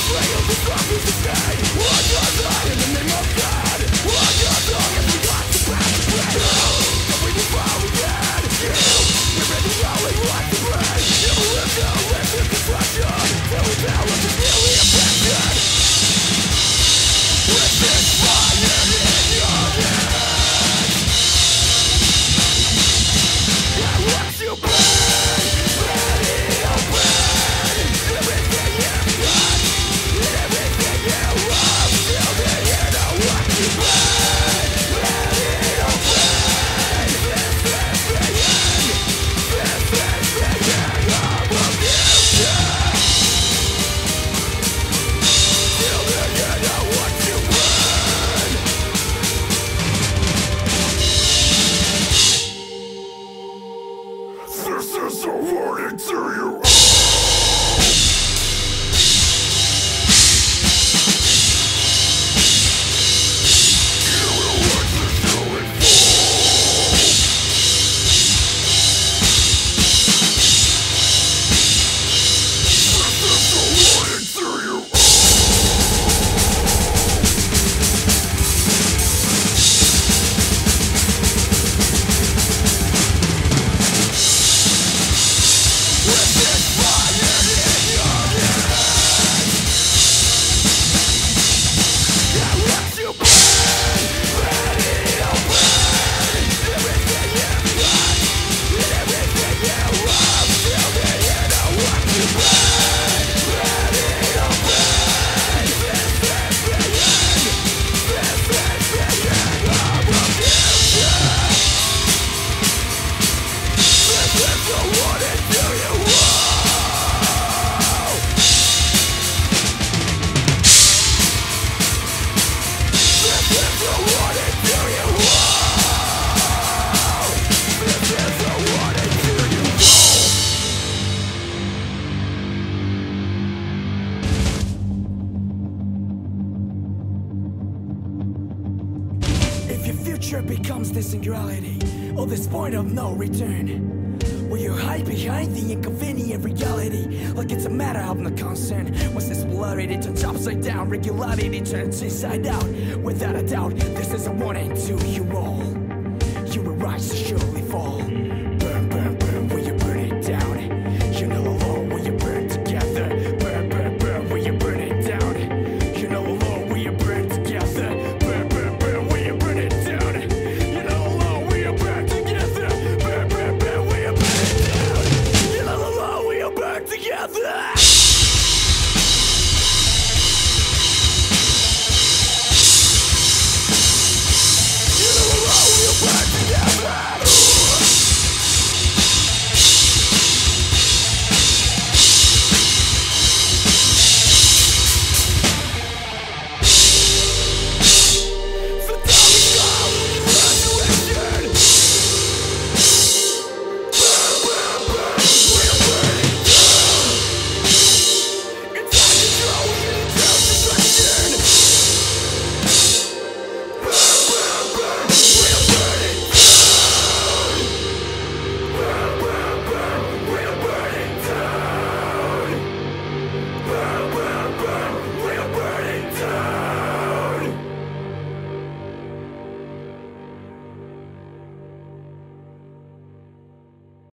future becomes this singularity, or this point of no return, where you hide behind the inconvenient reality, like it's a matter of no concern. Once this polarity turns upside down, regularity turns inside out. Without a doubt, this is a warning to you all. You will rise to surely fall.